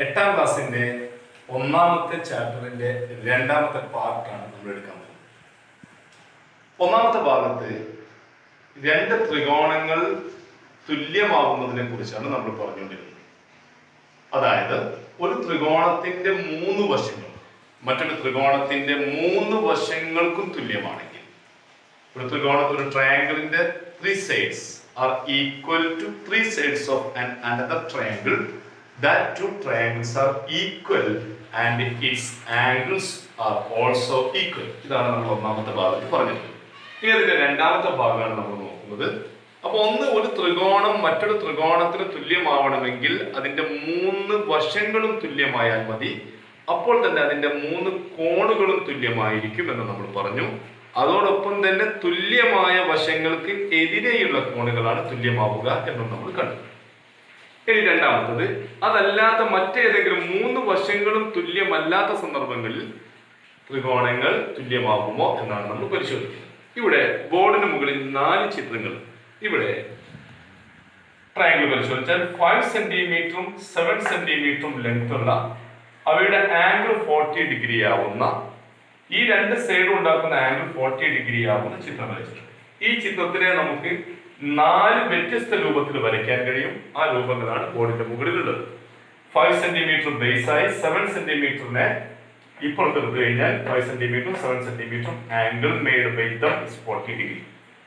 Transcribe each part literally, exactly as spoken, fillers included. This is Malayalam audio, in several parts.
എട്ടാം ക്ലാസ്സിന്റെ ഒന്നാമത്തെ ചാപ്റ്ററിന്റെ രണ്ടാമത്തെ പാർട്ടാണ് നമ്മൾ എടുക്കാൻ പോകുന്നത്. ഒന്നാമത്തെ ഭാഗത്ത് രണ്ട് ത്രികോണങ്ങൾ തുല്യമാകുന്നതിനെ കുറിച്ചാണ് നമ്മൾ പറഞ്ഞുകൊണ്ടിരുന്നത്. അതായത് ഒരു ത്രികോണത്തിന്റെ മൂന്ന് വശങ്ങൾ മറ്റൊരു ത്രികോണത്തിന്റെ മൂന്ന് വശങ്ങൾക്കും തുല്യമാണെങ്കിൽ, ഒരു ത്രികോണ ഒരു ട്രയാങ്കിളിന്റെ three sides are equal to three sides of an another triangle, that two triangles are equal and its angles are also equal. ഇതാണ് നമ്മൾ ഒന്നാമത്തെ ഭാഗത്ത് പറഞ്ഞത്. ഇനി അതിന്റെ രണ്ടാമത്തെ ഭാഗമാണ് നമ്മൾ നോക്കുന്നത്. അപ്പൊ ഒന്ന്, ഒരു ത്രികോണം മറ്റൊരു ത്രികോണത്തിന് തുല്യമാവണമെങ്കിൽ അതിന്റെ മൂന്ന് വശങ്ങളും തുല്യമായാൽ മതി. അപ്പോൾ തന്നെ അതിന്റെ മൂന്ന് കോണുകളും തുല്യമായിരിക്കും എന്ന് നമ്മൾ പറഞ്ഞു. അതോടൊപ്പം തന്നെ തുല്യമായ വശങ്ങൾക്ക് എതിരെയുള്ള കോണുകളാണ് തുല്യമാവുക എന്നും നമ്മൾ കണ്ടു. ഇനി രണ്ടാമത്തത്, അതല്ലാത്ത മറ്റേതെങ്കിലും മൂന്ന് വശങ്ങളും തുല്യമല്ലാത്ത സന്ദർഭങ്ങളിൽ ത്രികോണങ്ങൾ തുല്യമാകുമോ എന്നാണ് നമ്മൾ പരിശോധിക്കുന്നത്. ഇവിടെ ബോർഡിന് മുകളിൽ നാല് ചിത്രങ്ങൾ. ഇവിടെ ട്രയാങ്കിൾ പരിശോധിച്ചാൽ ഫൈവ് സെന്റിമീറ്ററും സെവൻ സെന്റിമീറ്ററും ലെങ്ത് ഉള്ള, അവയുടെ ആംഗിൾ ഫോർട്ടി ഡിഗ്രി ആവുന്ന, ഈ രണ്ട് സൈഡും ഉണ്ടാക്കുന്ന ആംഗിൾ ഫോർട്ടി ഡിഗ്രി ആവുന്ന ചിത്രം വരച്ചിട്ടുണ്ട്. ഈ ചിത്രത്തിനെ നമുക്ക് നാല് വ്യത്യസ്ത രൂപത്തിൽ വരയ്ക്കാൻ കഴിയും. ആ രൂപങ്ങളാണ് ബോർഡിന്റെ മുകളിലുള്ളത്. ഫൈവ് സെന്റിമീറ്റർ ബേസായി സെവൻ സെന്റിമീറ്ററിനെ ഇപ്പുറത്തെടുത്തു കഴിഞ്ഞാൽ ഫൈവ് സെന്റിമീറ്ററും സെവൻ സെന്റിമീറ്ററും angle made by them is forty degree.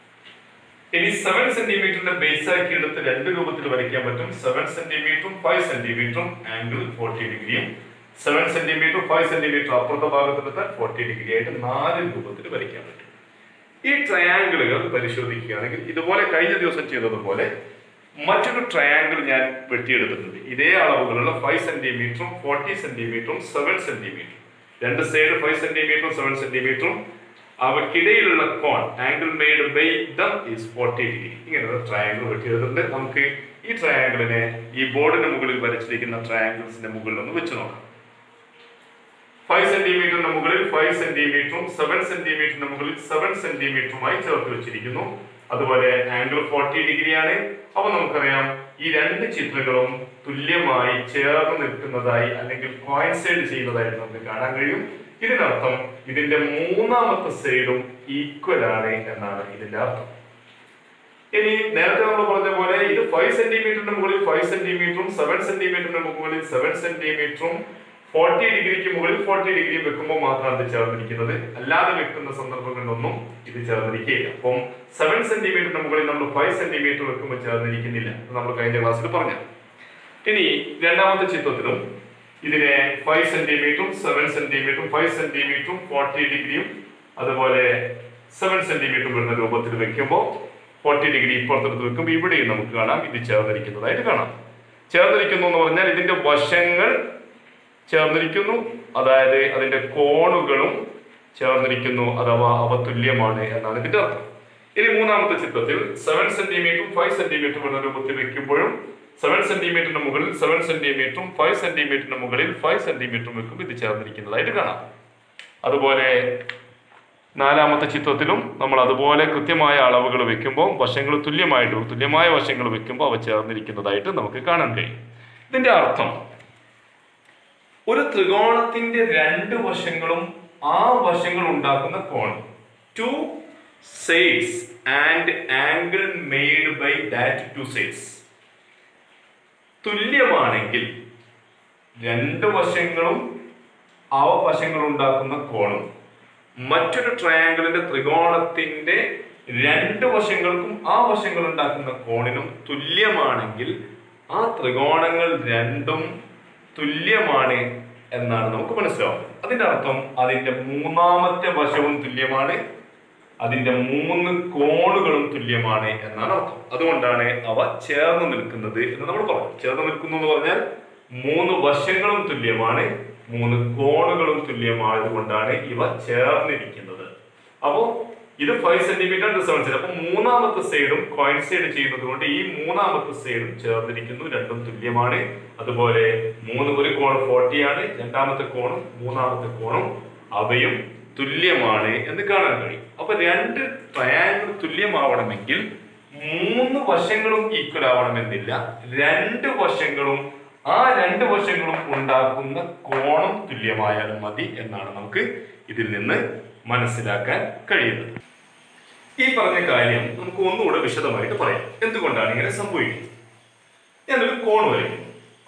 ഇനി സെവൻ സെന്റിമീറ്ററിന്റെ ബേസാക്കി എടുത്ത് രണ്ട് രൂപത്തിൽ വരയ്ക്കാൻ പറ്റും. സെവൻ സെന്റിമീറ്ററും ഫൈവ് സെന്റിമീറ്ററും ആംഗിൾ ഫോർട്ടി ഡിഗ്രിയും, സെവൻ സെന്റിമീറ്റർ ഫൈവ് സെന്റിമീറ്റർ അപ്പുറത്തെ ഭാഗത്തെടുത്താൽ ഫോർട്ടി ഡിഗ്രി ആയിട്ട് നാല് രൂപത്തിൽ വരയ്ക്കാൻ പറ്റും. ഈ ട്രയാങ്കിളുകൾ പരിശോധിക്കുകയാണെങ്കിൽ ഇതുപോലെ കഴിഞ്ഞ ദിവസം ചെയ്തതുപോലെ മറ്റൊരു ട്രയാങ്കിൾ ഞാൻ വെട്ടിയെടുത്തിട്ടുണ്ട്. ഇതേ അളവുകളുള്ള ഫൈവ് സെന്റിമീറ്ററും ഫോർട്ടി സെന്റിമീറ്ററും സെവൻ സെന്റിമീറ്ററും, രണ്ട് സൈഡ് ഫൈവ് സെന്റിമീറ്ററും സെവൻ സെന്റിമീറ്ററും, അവക്കിടയിലുള്ള കോൺ angle made by them is forty degree. ഇങ്ങനെയുള്ള ട്രയാങ്കിൾ വെട്ടിയെടുത്തിട്ടുണ്ട്. നമുക്ക് ഈ ട്രയാങ്കിളിനെ ഈ ബോർഡിന് മുകളിൽ വരച്ചിരിക്കുന്ന ട്രയാങ്കിൾസിന്റെ മുകളിൽ ഒന്ന് വെച്ച് നോക്കാം. ഫൈവ് സെന്റിമീറ്ററിന് മുകളിൽ ഫൈവ് സെന്റിമീറ്ററും സെവൻ സെന്റിമീറ്ററിന് മുകളിൽ സെവൻ സെന്റിമീറ്ററുമായി ചേർത്ത് വെച്ചിരിക്കുന്നു. അതുപോലെ ആംഗിൾ ഫോർട്ടി ഡിഗ്രിയാണ്. അപ്പൊ നമുക്കറിയാം ഈ രണ്ട് ചിത്രങ്ങളും തുല്യമായി ചേർന്ന് നിൽക്കുന്നതായി അല്ലെങ്കിൽ കോയിൻസൈഡ് ചെയ്യുന്നതായിട്ട് നമുക്ക് കാണാൻ കഴിയും. ഇതിനർത്ഥം ഇതിന്റെ മൂന്നാമത്തെ സൈഡും ഈക്വൽ ആണ് എന്നാണ് ഇതിന്റെ അർത്ഥം. ഇനി നേരത്തെ നമ്മൾ പറഞ്ഞ പോലെ ഇത് ഫൈവ് സെന്റിമീറ്ററിന് മുകളിൽ ഫൈവ് സെന്റിമീറ്ററും സെവൻ സെന്റിമീറ്ററിന് മുകളിൽ സെവൻ സെന്റിമീറ്ററും ഫോർട്ടി ഡിഗ്രിക്ക് മുകളിൽ ഫോർട്ടി ഡിഗ്രി വെക്കുമ്പോൾ മാത്രമാണ് ഇത് ചേർന്നിരിക്കുന്നത്. അല്ലാതെ വെക്കുന്ന സന്ദർഭങ്ങളിലൊന്നും ഇത് ചേർന്നിരിക്കുകയില്ല. അപ്പം സെവൻ സെന്റിമീറ്ററിന് മുകളിൽ നമ്മൾ ഫൈവ് സെന്റിമീറ്റർ വെക്കുമ്പോൾ ചേർന്നിരിക്കുന്നില്ല. നമ്മൾ കഴിഞ്ഞ ക്ലാസ്സിൽ പറഞ്ഞു. ഇനി രണ്ടാമത്തെ ചിത്രത്തിലും ഇതിനെ ഫൈവ് സെന്റിമീറ്ററും സെവൻ സെന്റിമീറ്ററും ഫൈവ് സെന്റിമീറ്ററും ഫോർട്ടി ഡിഗ്രിയും അതുപോലെ സെവൻ സെന്റിമീറ്റർ വരുന്ന രൂപത്തിൽ വെക്കുമ്പോൾ ഫോർട്ടി ഡിഗ്രി ഇപ്പുറത്തെടുത്ത് വെക്കുമ്പോൾ ഇവിടെയും നമുക്ക് കാണാം ഇത് ചേർന്നിരിക്കുന്നതായിട്ട് കാണാം. ചേർന്നിരിക്കുന്നു എന്ന് പറഞ്ഞാൽ ഇതിന്റെ വശങ്ങൾ ചേർന്നിരിക്കുന്നു, അതായത് അതിന്റെ കോണുകളും ചേർന്നിരിക്കുന്നു, അഥവാ അവ തുല്യമാണ് എന്നാണ് ഇതിന്റെ അർത്ഥം. ഇനി മൂന്നാമത്തെ ചിത്രത്തിൽ സെവൻ സെന്റിമീറ്ററും ഫൈവ് സെന്റിമീറ്റർ എന്ന രൂപത്തിൽ വെക്കുമ്പോഴും സെവൻ സെന്റിമീറ്ററിന് മുകളിൽ സെവൻ സെന്റിമീറ്ററും ഫൈവ് സെന്റിമീറ്ററിന് മുകളിൽ ഫൈവ് സെന്റിമീറ്ററും വെക്കുമ്പോൾ ഇത് ചേർന്നിരിക്കുന്നതായിട്ട് കാണാം. അതുപോലെ നാലാമത്തെ ചിത്രത്തിലും നമ്മൾ അതുപോലെ കൃത്യമായ അളവുകൾ വെക്കുമ്പോൾ വശങ്ങൾ തുല്യമായിട്ട് തുല്യമായ വശങ്ങൾ വെക്കുമ്പോൾ അവ ചേർന്നിരിക്കുന്നതായിട്ട് നമുക്ക് കാണാൻ കഴിയും. ഇതിന്റെ അർത്ഥം ഒരു ത്രികോണത്തിന്റെ രണ്ട് വശങ്ങളും ആ വശങ്ങൾ ഉണ്ടാക്കുന്ന കോൺ, two sides and angle made by that two sides തുല്യമാണെങ്കിൽ, രണ്ട് വശങ്ങളും ആ വശങ്ങൾ ഉണ്ടാക്കുന്ന കോണും മറ്റൊരു ട്രയാങ്കിളിന്റെ ത്രികോണത്തിന്റെ രണ്ട് വശങ്ങൾക്കും ആ വശങ്ങൾ ഉണ്ടാക്കുന്ന കോണിനും തുല്യമാണെങ്കിൽ ആ ത്രികോണങ്ങൾ രണ്ടും തുല്യമാണ് എന്നാണ് നമുക്ക് മനസ്സിലാവുന്നത്. അതിന്റെ അർത്ഥം അതിന്റെ മൂന്നാമത്തെ വശവും തുല്യമാണ്, അതിന്റെ മൂന്ന് കോണുകളും തുല്യമാണ് എന്നാണ് അർത്ഥം. അതുകൊണ്ടാണ് അവ ചേർന്ന് നിൽക്കുന്നത് എന്ന് നമ്മൾ പറഞ്ഞു. ചേർന്ന് നിൽക്കുന്നു എന്ന് പറഞ്ഞാൽ മൂന്ന് വശങ്ങളും തുല്യമാണ്, മൂന്ന് കോണുകളും തുല്യമായത് കൊണ്ടാണ് ഇവ ചേർന്നിരിക്കുന്നത്. അപ്പോ ഇത് ഫൈവ് സെന്റിമീറ്റർ സെവൻ സെന്റിമീറ്റർ, അപ്പൊ മൂന്നാമത്തെ സൈഡും കോയിൻസൈഡ് ചെയ്യുന്നത് കൊണ്ട് ഈ മൂന്നാമത്തെ സൈഡും ചേർന്നിരിക്കുന്നു, രണ്ടും തുല്യമാണ്. അതുപോലെ മൂന്ന് ഒരു കോൺ ഫോർട്ടി ആണ്, രണ്ടാമത്തെ കോണും മൂന്നാമത്തെ കോണും അവയും തുല്യമാണ് എന്ന് കാണാൻ കഴിയും. അപ്പൊ രണ്ട് ട്രയാങ്കിൾ തുല്യമാവണമെങ്കിൽ മൂന്ന് വശങ്ങളും ഈക്വൽ ആവണമെന്നില്ല, രണ്ട് വശങ്ങളും ആ രണ്ട് വശങ്ങളും ഉണ്ടാക്കുന്ന കോണം തുല്യമായാലും മതി എന്നാണ് നമുക്ക് ഇതിൽ നിന്ന് മനസ്സിലാക്കാൻ കഴിയുന്നത്. ഈ പറഞ്ഞ കാര്യം നമുക്ക് ഒന്നുകൂടെ വിശദമായിട്ട് പറയാം. എന്തുകൊണ്ടാണ് ഇങ്ങനെ സംഭവിക്കുന്നത്? ഞാനൊരു കോൺ വരയ്ക്കുന്നു.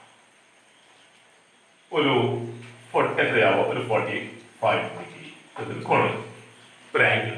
ഒരു എത്രയാവോ ഒരു ഫോർട്ടി ഫൈവ് ഡിഗ്രി കോൺ വരും, ഒരു ആംഗിൾ.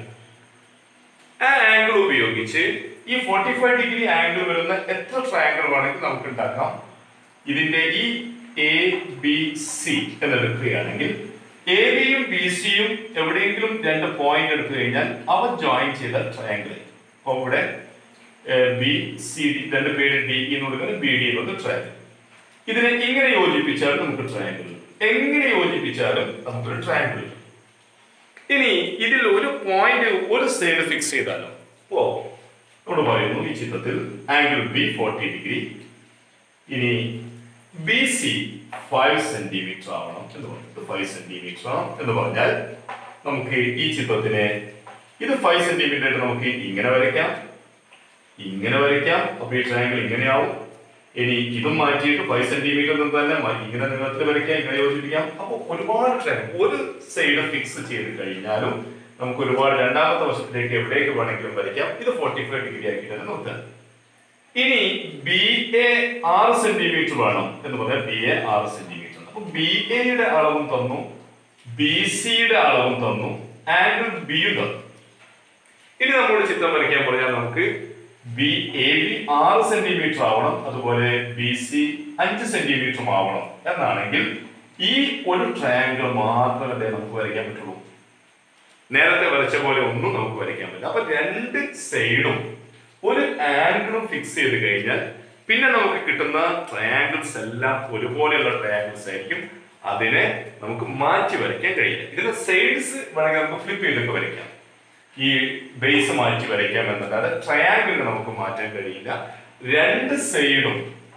ആ ആംഗിൾ ഉപയോഗിച്ച് ഈ ഫോർട്ടി ഫൈവ് ഡിഗ്രി ആംഗിൾ വരുന്ന എത്ര ട്രയാംഗിൾ വേണമെങ്കിൽ നമുക്ക് ഉണ്ടാക്കാം. ഇതിന്റെ ഈ എ ബി സി എന്നെടുക്കുകയാണെങ്കിൽ എ ബിയും ബി സിയും എവിടെയെങ്കിലും രണ്ട് പോയിന്റ് എടുത്തു കഴിഞ്ഞാൽ അവ ജോയിൻ ചെയ്ത ട്രയാംഗിൾ. അപ്പൊ ഇവിടെ ബി സി ഡി രണ്ട് പേര് ഡി എന്ന് കൊടുക്കുന്നത് ബി ഡി എന്നുള്ള ട്രയാംഗിൾ. ഇതിനെ ഇങ്ങനെ യോജിപ്പിച്ചാലും നമുക്ക് ട്രയാംഗിൾ, എങ്ങനെ യോജിപ്പിച്ചാലും നമുക്കൊരു ട്രയാംഗിൾ. ഇനി ഇതിൽ ഒരു പോയിന്റ് ഒരു സൈഡ് ഫിക്സ് ചെയ്താലോ, ഓ നമ്മൾ പറയുന്നു ഈ ചിത്രത്തിൽ ആംഗിൾ ബി ഫോർട്ടി ഡിഗ്രി, ഇനി ബി സി ഫൈവ് സെന്റിമീറ്റർ ആവണം എന്ന് പറയുന്നത് ഫൈവ് സെന്റിമീറ്റർ ആവണം എന്ന് പറഞ്ഞാൽ നമുക്ക് ഈ ചിത്രത്തിനെ ഇത് ഫൈവ് സെന്റിമീറ്റർ ആയിട്ട് നമുക്ക് ഇങ്ങനെ വരയ്ക്കാം, ഇങ്ങനെ വരയ്ക്കാം. അപ്പൊ ഈ ട്രയാംഗിൾ ഇങ്ങനെയാവും. ഇനി ഇതും മാറ്റിയിട്ട് ഫൈവ് സെന്റിമീറ്റർ തന്നെ ഇങ്ങനെ നീളത്തിൽ വരയ്ക്കാം, ഇങ്ങനെ യോജിപ്പിക്കാം. അപ്പൊ ഒരുപാട് ട്രയാംഗിൾ ഒരു സൈഡ് ഫിക്സ് ചെയ്ത് കഴിഞ്ഞാലും നമുക്ക് ഒരുപാട് രണ്ടാമത്തെ വശത്തിലേക്ക് എവിടേക്ക് വേണമെങ്കിലും വരയ്ക്കാം. ഇത് ഫോർട്ടി ഫൈവ് ഡിഗ്രി ആക്കി തന്നെ നോക്കാം. ഇനി ബി എ ആറ് സെന്റിമീറ്റർ വേണം എന്ന് പറഞ്ഞാൽ ബി എ ആറ് സെന്റിമീറ്റർ. അപ്പൊ ബി എയുടെ അളവും തന്നു, ബി സിയുടെ അളവും തന്നു, ആംഗിൾ ബിയും തന്നു. ഇനി നമ്മുടെ ചിത്രം വരയ്ക്കാൻ പറഞ്ഞാൽ നമുക്ക് ബി എ ബി ആറ് സെന്റിമീറ്റർ ആവണം, അതുപോലെ ബി സി അഞ്ച് സെന്റിമീറ്ററും ആവണം എന്നാണെങ്കിൽ ഈ ഒരു ട്രയാംഗിൾ മാത്രമല്ലേ നമുക്ക് വരയ്ക്കാൻ പറ്റുള്ളൂ. നേരത്തെ വരച്ച പോലെ ഒന്നും നമുക്ക് വരയ്ക്കാൻ പറ്റില്ല. അപ്പൊ രണ്ട് സൈഡും ഒരു ആംഗിളും ഫിക്സ് ചെയ്ത് കഴിഞ്ഞാൽ പിന്നെ നമുക്ക് കിട്ടുന്ന ട്രയാംഗിൾസ് എല്ലാം ഒരുപോലെയുള്ള ട്രയാംഗിൾസ് ആയിരിക്കും. അതിനെ നമുക്ക് മാറ്റി വരയ്ക്കാൻ കഴിയില്ല. ഇതിന്റെ സൈഡ്സ് വേണമെങ്കിൽ നമുക്ക് ഫ്ലിപ്പ് ചെയ്തൊക്കെ വരയ്ക്കാം, ഈ ബേസ് മാറ്റി വരയ്ക്കാം എന്നല്ലാതെ ട്രയാംഗിളിന് നമുക്ക് മാറ്റാൻ കഴിയില്ല. രണ്ട് സൈഡും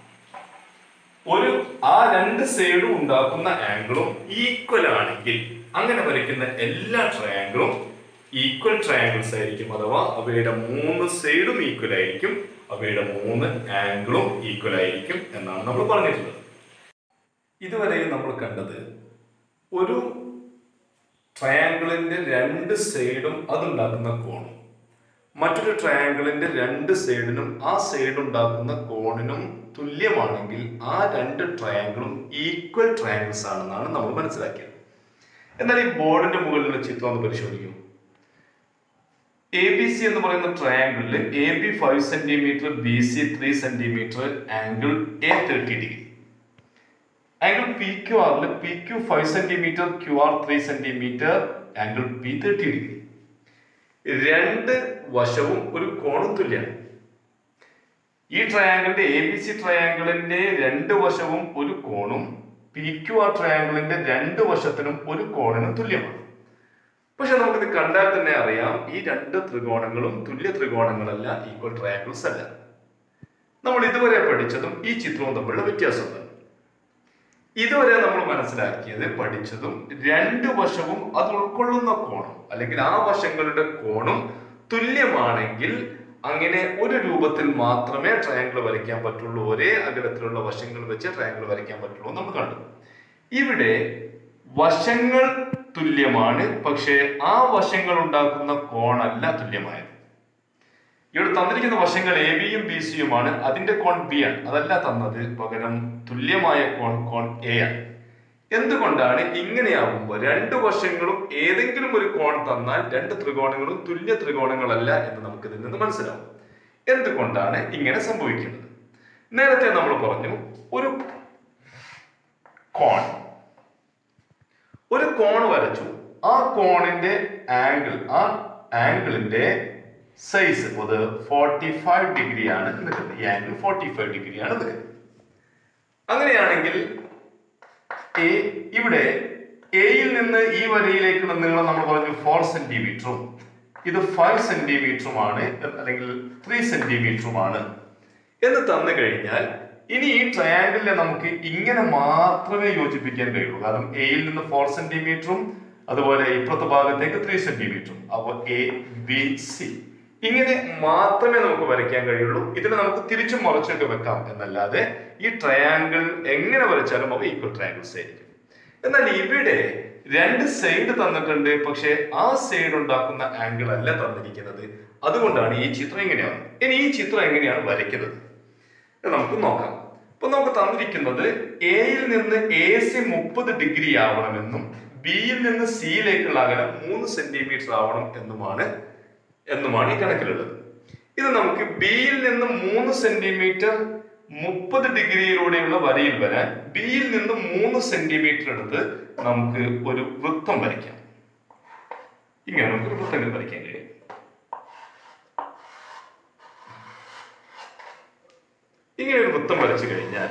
ഒരു ആ രണ്ട് സൈഡും ഉണ്ടാക്കുന്ന ആംഗിളും ഈക്വൽ ആണെങ്കിൽ അങ്ങനെ വരയ്ക്കുന്ന എല്ലാ ട്രയാംഗിളും ഈക്വൽ ട്രയാംഗിൾസ് ആയിരിക്കും. അഥവാ അവയുടെ മൂന്ന് സൈഡും ഈക്വൽ ആയിരിക്കും, അവയുടെ മൂന്ന് ആംഗിളും ഈക്വൽ ആയിരിക്കും എന്നാണ് നമ്മൾ പറഞ്ഞിട്ടുള്ളത്. ഇതുവരെ നമ്മൾ കണ്ടത് ഒരു ട്രയാംഗിളിന്റെ രണ്ട് സൈഡും അതുണ്ടാക്കുന്ന കോണും മറ്റൊരു ട്രയാംഗിളിന്റെ രണ്ട് സൈഡിനും ആ സൈഡ് ഉണ്ടാക്കുന്ന കോണിനും തുല്യമാണെങ്കിൽ ആ രണ്ട് ട്രയാംഗിളും ഈക്വൽ ട്രയാംഗിൾസ് ആണെന്നാണ് നമ്മൾ മനസ്സിലാക്കിയത്. എന്നാൽ ഈ ബോർഡിന്റെ മുകളിലുള്ള ചിത്രം ഒന്ന് പരിശോധിക്കും. എ ബി സി എന്ന് പറയുന്ന ട്രയാംഗിളിൽ A B five centimetre, B C three centimetre, angle A thirty degree. Angle P Q ആറിൽ P Q five centimetre, Q R three centimetre, angle P thirty degree. രണ്ട് വശവും ഒരു കോണും തുല്യമാണ്. ഈ ട്രയാംഗിളിന്റെ എ ബി സി ട്രയാംഗിളിന്റെ രണ്ട് വശവും ഒരു കോണും പി ക്യു ആർ ട്രയാംഗിളിന്റെ രണ്ട് വശത്തിനും ഒരു കോണിനും തുല്യമാണ്. പക്ഷെ നമുക്കിത് കണ്ടാൽ തന്നെ അറിയാം ഈ രണ്ട് ത്രികോണങ്ങളും തുല്യ ത്രികോണങ്ങളല്ല, ഈക്വൽ ട്രയാംഗിൾസ് അല്ല. നമ്മൾ ഇതുവരെ പഠിച്ചതും ഈ ചിത്രവും തമ്മിലുള്ള വ്യത്യാസമുണ്ട്. ഇതുവരെ നമ്മൾ മനസ്സിലാക്കിയത് പഠിച്ചതും രണ്ട് വശവും അത് ഉൾക്കൊള്ളുന്ന കോണും അല്ലെങ്കിൽ ആ വശങ്ങളുടെ കോണും തുല്യമാണെങ്കിൽ അങ്ങനെ ഒരു രൂപത്തിൽ മാത്രമേ ട്രയാംഗിൾ വരയ്ക്കാൻ പറ്റുള്ളൂ, ഒരേ അകലത്തിലുള്ള വശങ്ങൾ വെച്ച് ട്രയാംഗിൾ വരയ്ക്കാൻ പറ്റുള്ളൂ നമ്മൾ കണ്ടു. ഇവിടെ വശങ്ങൾ തുല്യമാണ്, പക്ഷേ ആ വശങ്ങൾ ഉണ്ടാക്കുന്ന കോണല്ല തുല്യമായത്. ഇവിടെ തന്നിരിക്കുന്ന വശങ്ങൾ എ ബിയും ബി സിയുമാണ്, അതിന്റെ കോൺ ബി ആണ്, അതല്ല തന്നത്. പകരം തുല്യമായ കോൺ കോൺ എ ആണ്. എന്തുകൊണ്ടാണ് ഇങ്ങനെയാവുമ്പോൾ രണ്ട് വശങ്ങളും ഏതെങ്കിലും ഒരു കോൺ തന്നാൽ രണ്ട് ത്രികോണങ്ങളും തുല്യ ത്രികോണങ്ങളല്ല എന്ന് നമുക്ക് ഇതിൽ നിന്ന് മനസ്സിലാവും. എന്തുകൊണ്ടാണ് ഇങ്ങനെ സംഭവിക്കുന്നത്? നേരത്തെ നമ്മൾ പറഞ്ഞു ഒരു കോൺ ഒരു കോൺ വരച്ചു, ആ കോണിന്റെ ആംഗിൾ ആ ആംഗിളിന്റെ സൈസ് അത് ഫോർട്ടി ഫൈവ് ഡിഗ്രി ആണ് നിൽക്കുന്നത്. ഈ ആംഗിൾ ഫോർട്ടി ഫൈവ് ഡിഗ്രി ആണ് നിൽക്കുന്നത്. അങ്ങനെയാണെങ്കിൽ എ ഇവിടെ എയിൽ നിന്ന് ഈ വരയിലേക്കുള്ള നീളം നമ്മൾ പറഞ്ഞു ഫോർ സെന്റിമീറ്ററും ഇത് ഫൈവ് സെന്റിമീറ്ററുമാണ് അല്ലെങ്കിൽ ത്രീ സെന്റിമീറ്ററുമാണ് എന്ന് തന്നു കഴിഞ്ഞാൽ ഇനി ഈ ട്രയാംഗിളിനെ നമുക്ക് ഇങ്ങനെ മാത്രമേ യോജിപ്പിക്കാൻ കഴിയുള്ളൂ. കാരണം എയിൽ നിന്ന് ഫോർ സെന്റിമീറ്ററും അതുപോലെ ഇപ്പുറത്തെ ഭാഗത്തേക്ക് ത്രീ സെന്റിമീറ്ററും. അപ്പോൾ എ ബി സി ഇങ്ങനെ മാത്രമേ നമുക്ക് വരയ്ക്കാൻ കഴിയുള്ളൂ. ഇതിനെ നമുക്ക് തിരിച്ചും മറിച്ചൊക്കെ വെക്കാം എന്നല്ലാതെ ഈ ട്രയാങ്കിൾ എങ്ങനെ വരച്ചാലും അവ ഈക്വൽ ട്രയാങ്കിൾസ് ആയിരിക്കും. എന്നാൽ ഇവിടെ രണ്ട് സൈഡ് തന്നിട്ടുണ്ട്, പക്ഷെ ആ സൈഡ് ഉണ്ടാക്കുന്ന ആംഗിൾ അല്ല തന്നിരിക്കുന്നത്. അതുകൊണ്ടാണ് ഈ ചിത്രം ഇങ്ങനെയാണ്. ഇനി ഈ ചിത്രം എങ്ങനെയാണ് വരയ്ക്കുന്നത് നമുക്ക് നോക്കാം. അപ്പൊ നമുക്ക് തന്നിരിക്കുന്നത് എയിൽ നിന്ന് എ സി മുപ്പത് ഡിഗ്രി ആവണമെന്നും ബിയിൽ നിന്ന് സിയിലേക്കുള്ള അകലം മൂന്ന് സെന്റിമീറ്റർ ആവണം എന്നുമാണ് എന്നുമാണ് ഈ കണക്കിലുള്ളത്. ഇത് നമുക്ക് ബിയിൽ നിന്ന് മൂന്ന് സെന്റിമീറ്റർ മുപ്പത് ഡിഗ്രിയിലൂടെയുള്ള വരയിൽ വരാൻ ബിയിൽ നിന്ന് മൂന്ന് സെന്റിമീറ്റർ എടുത്ത് നമുക്ക് ഒരു വൃത്തം വരയ്ക്കാം. ഇങ്ങനെ നമുക്ക് ഒരു വൃത്തങ്ങൾ വരയ്ക്കാൻ കഴിയും. ഇങ്ങനെ ഒരു വൃത്തം വരച്ചു കഴിഞ്ഞാൽ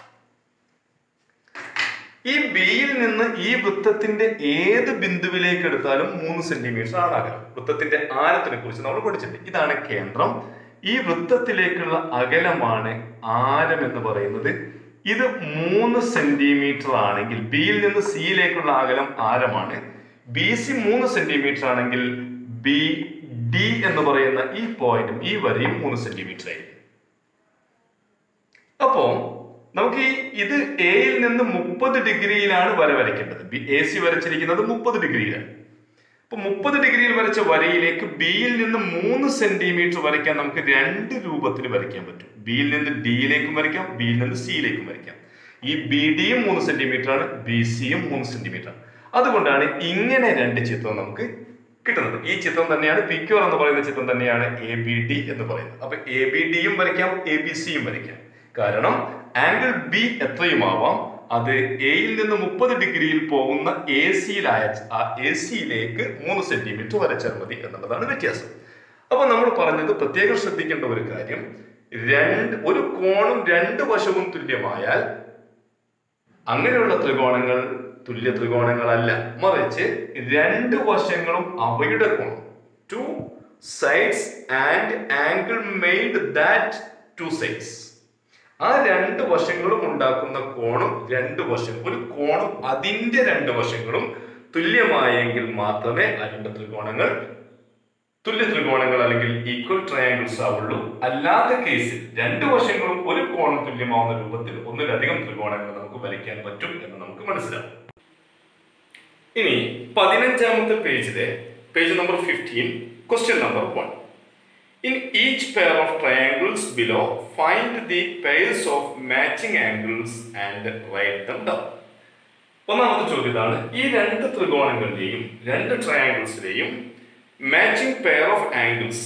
ഈ ബിയിൽ നിന്ന് ഈ വൃത്തത്തിന്റെ ഏത് ബിന്ദുവിലേക്ക് എടുത്താലും മൂന്ന് സെന്റിമീറ്റർ ആണ് അകലം. വൃത്തത്തിന്റെ ആരത്തിനെ കുറിച്ച് നമ്മൾ പഠിച്ചിട്ടുണ്ട്. ഇതാണ് കേന്ദ്രം. ഈ വൃത്തത്തിലേക്കുള്ള അകലമാണ് ആരം എന്ന് പറയുന്നത്. ഇത് മൂന്ന് സെന്റിമീറ്റർ ആണെങ്കിൽ ബിയിൽ നിന്ന് സിയിലേക്കുള്ള അകലം ആരമാണ്. ബി സി മൂന്ന് സെന്റിമീറ്റർ ആണെങ്കിൽ ബി ഡി എന്ന് പറയുന്ന ഈ പോയിന്റും ഈ വരയും മൂന്ന് സെന്റിമീറ്റർ ആയിരിക്കും. അപ്പോ നമുക്ക് ഈ ഇത് എയിൽ നിന്ന് മുപ്പത് ഡിഗ്രിയിലാണ് വര വരയ്ക്കേണ്ടത്. എ സി വരച്ചിരിക്കുന്നത് മുപ്പത് ഡിഗ്രിയിലാണ്. അപ്പൊ മുപ്പത് ഡിഗ്രിയിൽ വരച്ച വരയിലേക്ക് ബിയിൽ നിന്ന് മൂന്ന് സെന്റിമീറ്റർ വരയ്ക്കാൻ നമുക്ക് രണ്ട് രൂപത്തിൽ വരയ്ക്കാൻ പറ്റും. ബിയിൽ നിന്ന് ഡിയിലേക്കും വരയ്ക്കാം, ബിയിൽ നിന്ന് സിയിലേക്കും വരയ്ക്കാം. ഈ ബി ഡിയും മൂന്ന് സെന്റിമീറ്റർ ആണ്, ബി സിയും മൂന്ന് സെന്റിമീറ്റർ ആണ്. അതുകൊണ്ടാണ് ഇങ്ങനെ രണ്ട് ചിത്രം നമുക്ക് കിട്ടുന്നത്. ഈ ചിത്രം തന്നെയാണ് പി ക്യു ആർ എന്ന് പറയുന്ന ചിത്രം തന്നെയാണ് എ ബി ഡി എന്ന് പറയുന്നത്. അപ്പൊ എ ബി ഡിയും വരയ്ക്കാം, എ ബി സിയും വരയ്ക്കാം. കാരണം ആംഗിൾ ബി എത്രയുമാവാം, അത് എയിൽ നിന്ന് മുപ്പത് ഡിഗ്രിയിൽ പോകുന്ന എ സിയിലായ ആ എ സിയിലേക്ക് മൂന്ന് സെന്റിമീറ്റർ വരച്ചാൽ മതി എന്നുള്ളതാണ് വ്യത്യാസം. അപ്പൊ നമ്മൾ പറഞ്ഞത് പ്രത്യേകം ശ്രദ്ധിക്കേണ്ട ഒരു കാര്യം, രണ്ട് ഒരു കോണും രണ്ട് വശവും തുല്യമായാൽ അങ്ങനെയുള്ള ത്രികോണങ്ങൾ തുല്യ ത്രികോണങ്ങളല്ല, മറിച്ച് രണ്ട് വശങ്ങളും അവയുടെ കോണം, two sides and angle made that two sides, ആ രണ്ട് വശങ്ങളും ഉണ്ടാക്കുന്ന കോണും രണ്ട് വശം ഒരു കോണും അതിന്റെ രണ്ട് വശങ്ങളും തുല്യമായെങ്കിൽ മാത്രമേ ആ രണ്ട് ത്രികോണങ്ങൾ തുല്യ ത്രികോണങ്ങൾ അല്ലെങ്കിൽ ഈക്വൽ ട്രയാങ്കിൾസ് ആവുള്ളൂ. അല്ലാത്ത കേസിൽ രണ്ട് വശങ്ങളും ഒരു കോണും തുല്യമാവുന്ന രൂപത്തിൽ ഒന്നിലധികം ത്രികോണങ്ങൾ നമുക്ക് വരയ്ക്കാൻ പറ്റും എന്ന് നമുക്ക് മനസ്സിലാവും. ഇനി പതിനഞ്ചാമത്തെ പേജിലെ page number fifteen, question number one. In each pair of triangles below, find the pairs of matching angles and write them down. ഒന്നാമത്തെ ചോദ്യം ഇതാണ്. ഈ രണ്ട് ത്രികോണങ്ങളിലെയും രണ്ട് ട്രയാങ്കിൾസിലെയും മാച്ചിങ് പെയർ ഓഫ് ആംഗിൾസ്,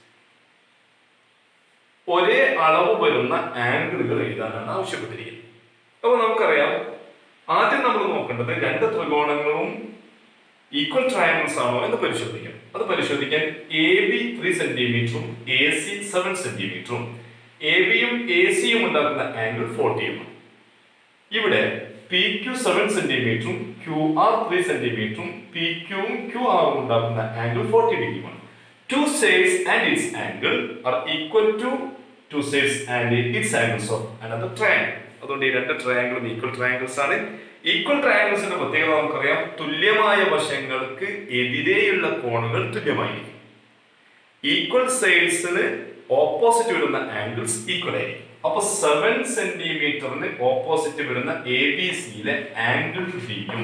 ഒരേ അളവ് വരുന്ന ആംഗിളുകൾ എഴുതാനാണ് ആവശ്യപ്പെട്ടിരിക്കുന്നത്. അപ്പോൾ നമുക്കറിയാം, ആദ്യം നമ്മൾ നോക്കേണ്ടത് രണ്ട് ത്രികോണങ്ങളും ഈക്വൽ ട്രയാങ്കിൾസ് ആണോ എന്ന് പരിശോധിക്കാം. അത് പരിശോധിക്കാൻ എ ബി ത്രീ സെന്റിമീറ്ററും എ സി സെവൻ സെന്റിമീറ്ററും എ ബിയും എ സിയും ഉണ്ടാക്കുന്ന ആംഗിൾ ഫോർട്ടിയുമാണ്. ഇവിടെ പി ക്യു സെവൻ സെന്റിമീറ്ററും ക്യു ആർ ത്രീ സെന്റിമീറ്ററും പി ക്യുവും ക്യു ആറും ഉണ്ടാക്കുന്ന ആംഗിൾ ഫോർട്ടി ഡിഗ്രിയുമാണ്. Two sides and its angle are equal to two sides and its angles of another triangle. അതുകൊണ്ട് ഈ രണ്ട് ട്രയാങ്കിളും ഈക്വൽ ട്രയാങ്കിൾസ് ആണ്. ഈക്വൽ ട്രയാങ്കിൾസിന്റെ പ്രത്യേകത നമുക്കറിയാം, തുല്യമായ വശങ്ങൾക്ക് എതിരെയുള്ള കോണുകൾ തുല്യമായിരിക്കും. ഈക്വൽ സൈഡ്സിന് ഓപ്പോസിറ്റ് വരുന്ന ആംഗിൾസ് ഈക്വൽ ആയിരിക്കും. അപ്പൊ സെവൻ സെന്റിമീറ്ററിന് ഓപ്പോസിറ്റ് വരുന്ന എ ബി സിയിലെ ആംഗിൾ ഡിയും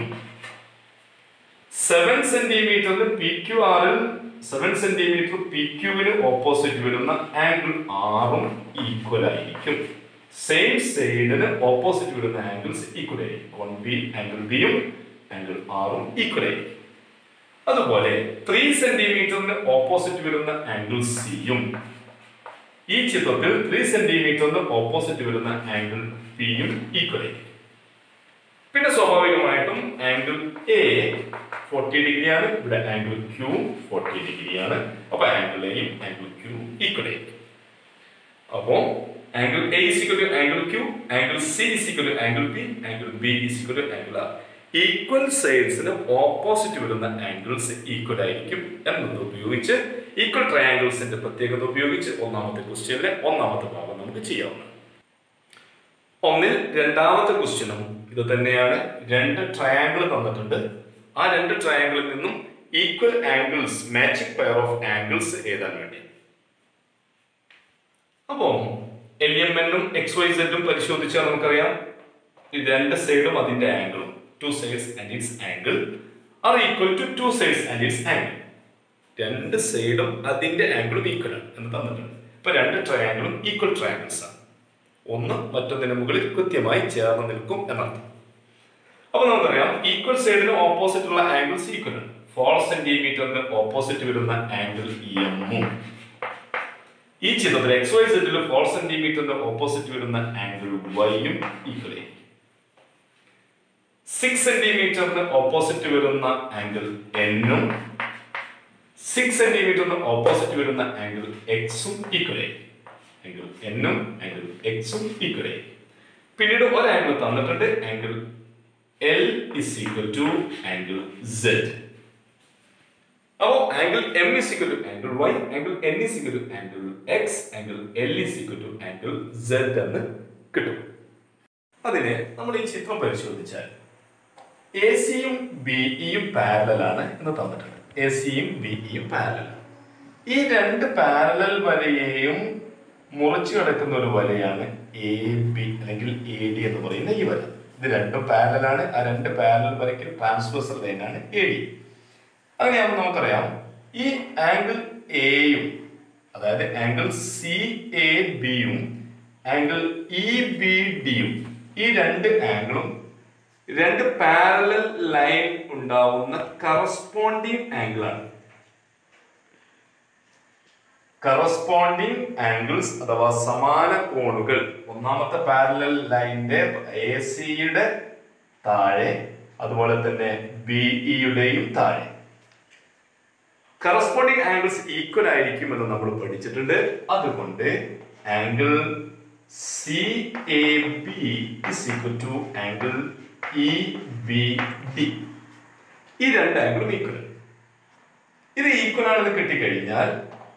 സെവൻ സെന്റിമീറ്ററിന് പി ക്യു ആറിൽ സെവൻ സെന്റിമീറ്റർ പി ക്യുവിന് ഓപ്പോസിറ്റ് വരുന്ന ആംഗിൾ ആറും ഈക്വൽ ആയിരിക്കും. സെയിം സൈഡിന് ഓപ്പോസിറ്റ് വരുന്ന ആംഗിൾസ് ഈക്വൽ ആയിരിക്കും. വൺ ബി ആംഗിൾ ബിയും ആംഗിൾ ആറും ഈക്വൽ ആയിരിക്കും. അതുപോലെ ത്രീ സെന്റിമീറ്ററിന് ഓപ്പോസിറ്റ് വരുന്ന ആംഗിൾ സിയും ഈ ചിത്രത്തിൽ ത്രീ സെന്റിമീറ്ററിന് ഓപ്പോസിറ്റ് വരുന്ന ആംഗിൾ പിയും ഈക്വൽ ആയിരിക്കും. പിന്നെ സ്വാഭാവികമായിട്ടും ആംഗിൾ എ ഫോർട്ടി ഡിഗ്രിയാണ്, ഇവിടെ ആംഗിൾ ക്യൂ ഫോർട്ടി ഡിഗ്രിയാണ്. അപ്പൊ ആംഗിൾ എയും ആംഗിൾ ക്യൂ ഈക്വൽ ആയിരിക്കും. അപ്പോ angle A is equal to angle Q, angle C is equal to angle P, angle B is equal to angle R. Equal sides ന് ഓപ്പോസിറ്റ് വരുന്ന ആംഗിൾസ് ഈക്വൽ ആയിരിക്കും എന്നത് ഉപയോഗിച്ച് ഈക്വൽ ട്രയാംഗിൾസിന്റെ പ്രത്യേകത ഉപയോഗിച്ച് ഒന്നാമത്തെ ക്വസ്റ്റ്യനിലെ ഒന്നാമത്തെ ഭാഗം നമുക്ക് ചെയ്യാവുന്നതാണ്. ഒന്നിൽ രണ്ടാമത്തെ ക്വസ്റ്റ്യനും ഇത് തന്നെയാണ്. രണ്ട് ട്രയാംഗിൾ തന്നിട്ടുണ്ട്. ആ രണ്ട് ട്രയാംഗിളിൽ നിന്നും equal angles matching pair of angles എഴുതാൻ വേണ്ടി അപ്പോൾ എൽ എം എന്നും എക്സ് വൈ സെഡും പരിശോധിച്ചാൽ നമുക്കറിയാം രണ്ട് സൈഡും അതിന്റെ ആംഗിളും two sides and its angle are equal to two sides and its angle. രണ്ട് സൈഡും അതിന്റെ ആംഗിളും ഈക്വൽ ആണ് എന്ന് തന്നിട്ടുണ്ട്. ഇപ്പൊ രണ്ട് ട്രയാംഗിളും ഈക്വൽ ട്രയാംഗിൾസ് ആണ്. ഒന്ന് മറ്റൊന്നിന് മുകളിൽ കൃത്യമായി ചേർന്ന് നിൽക്കും എന്നർത്ഥം. അപ്പൊ നമുക്കറിയാം ഈക്വൽ സൈഡിന് ഓപ്പോസിറ്റ് ഉള്ള ആംഗിൾസ് ഈക്വൽ ആണ്. ഫോർ സെന്റിമീറ്ററിന് ഓപ്പോസിറ്റ് വരുന്ന ആംഗിൾ എമ്മും ഈ ചിത്രത്തിൽ എക്സ് വൈ സെഡിൽ ഫോർ സെന്റിമീറ്ററിന് ഓപ്പോസിറ്റ് വരുന്ന ആംഗിൾ വൈയും ഈക്വൽ ആയിരിക്കും. സിക്സ് സെന്റിമീറ്ററിന് ഓപ്പോസിറ്റ് വരുന്ന ആംഗിൾ എന്നും സിക്സ് സെന്റിമീറ്ററിന് ഓപ്പോസിറ്റ് വരുന്ന ആംഗിൾ എക്സും ഈക്വൽ ആയിരിക്കും. ആംഗിൾ എന്നും ആംഗിൾ എക്സും ഈക്വൽ ആയിരിക്കും. പിന്നീട് ഒരു ആംഗിൾ തന്നിട്ടുണ്ട്, angle L is equal to angle Z. അപ്പോൾ angle M is equal to angle Y, angle N is equal to angle X, angle L is equal to angle Z എന്ന് കിട്ടും. അതിനെ നമ്മൾ ഈ ചിത്രം പരിശോധിച്ചാൽ എ സിയും ബിഇയും പാരലൽ ആണ് എന്ന് തന്നിട്ടുണ്ട്. എ സിയും ബിഇയും പാരലൽ. ഈ രണ്ട് പാരലൽ വരയെയും മുറിച്ചു കിടക്കുന്ന ഒരു വരയാണ് എ ബി അല്ലെങ്കിൽ എ ഡി എന്ന് പറയുന്ന ഈ വര. ഇത് രണ്ടും പാരലൽ ആണ്. ആ രണ്ട് പാരലൽ വരയ്ക്ക് ട്രാൻസ്വേഴ്സൽ ലൈനാണ് എ ഡി. അങ്ങനെയാകുമ്പോൾ നമുക്കറിയാം ഈ ആംഗിൾ എയും അതായത് ആംഗിൾ സി എ ബിയും ആംഗിൾ ഇ ബി ഡിയും ഈ രണ്ട് ആംഗിളും രണ്ട് പാരലൽ ലൈൻ ഉണ്ടാവുന്ന കറസ്പോണ്ടിങ് ആംഗിൾ ആണ്. കറസ്പോണ്ടിങ് ആംഗിൾസ് അഥവാ സമാന കോണുകൾ ഒന്നാമത്തെ പാരലൽ ലൈനിന്റെ എ സിയുടെ താഴെ അതുപോലെ തന്നെ ബിഇയുടെയും താഴെ കറസ്പോണ്ടിങ് ആംഗിൾസ് ഈക്വൽ ആയിരിക്കും എന്ന് നമ്മൾ പഠിച്ചിട്ടുണ്ട്. അതുകൊണ്ട് angle C A B is equal to angle E B D. ഈ രണ്ട് ആംഗിളും ഈക്വൽ. ഇത് ഈക്വൽ ആണെന്ന് കിട്ടിക്കഴിഞ്ഞാൽ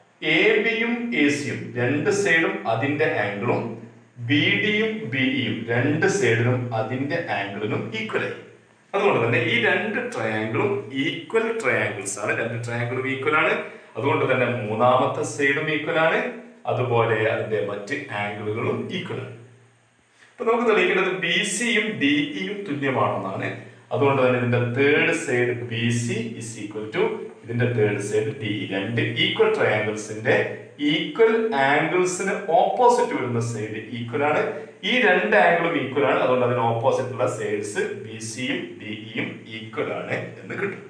എ ബിയും എ സിയും രണ്ട് സൈഡും അതിന്റെ ആംഗിളും ബി ഡിയും ബിഇയും രണ്ട് സൈഡിലും അതിന്റെ ആംഗിളിനും ഈക്വൽ ആയി. അതുകൊണ്ട് തന്നെ ഈ രണ്ട് ട്രയാംഗിളും ഈക്വൽ ട്രയാംഗിൾസ് ആണ്. രണ്ട് ട്രയാംഗിളും ഈക്വൽ ആണ്. അതുകൊണ്ട് തന്നെ മൂന്നാമത്തെ സൈഡും ഈക്വൽ ആണ്. അതുപോലെ അതിന്റെ മറ്റ് ആംഗിളുകളും ഈക്വൽ ആണ്. ഇപ്പൊ നമുക്ക് തെളിയിക്കേണ്ടത് ബി സിയും ഡിഇയും തുല്യമാണെന്നാണ്. അതുകൊണ്ട് തന്നെ ഇതിന്റെ third side B C is equal to ഇതിന്റെ തേർഡ് സൈഡ് ഡി. രണ്ട് ഈക്വൽ ട്രയാംഗിൾസിന്റെ ഈക്വൽ ആംഗിൾസിന് ഓപ്പോസിറ്റ് വരുന്ന സൈഡ് ഈക്വൽ ആണ്. ഈ രണ്ട് ആംഗിളും ഈക്വൽ ആണ്. അതുകൊണ്ട് അതിന് ഓപ്പോസിറ്റ് ഉള്ള സൈഡ്സ് ബി സിയും ഡിഇയും ഈക്വൽ ആണ് എന്ന് കിട്ടും.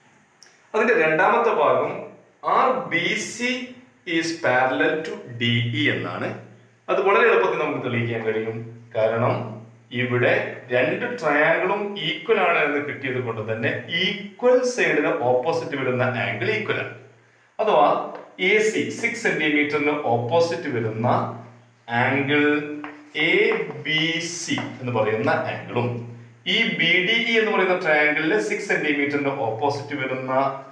അതിന്റെ രണ്ടാമത്തെ ഭാഗം ആർ B C is parallel to D E എന്നാണ്. അത് വളരെ എളുപ്പത്തിൽ നമുക്ക് തെളിയിക്കാൻ കഴിയും. കാരണം ഇവിടെ രണ്ട് ട്രയാംഗിളും ഈക്വൽ ആണ് എന്ന് കിട്ടിയത് കൊണ്ട് തന്നെ ഈക്വൽ സൈഡിന് ഓപ്പോസിറ്റ് വരുന്ന ആംഗിൾ ഈക്വൽ ആണ്. അഥവാ എ സി സിക്സ് സെന്റിമീറ്ററിന് ഓപ്പോസിറ്റ് വരുന്ന ആംഗിൾ എ ബി സി എന്ന് പറയുന്ന ആംഗിളും ഈ ബി ഡി ഇ എന്ന് പറയുന്ന ട്രയാംഗിളിലെ സിക്സ് സെന്റിമീറ്ററിന് ഓപ്പോസിറ്റ് വരുന്ന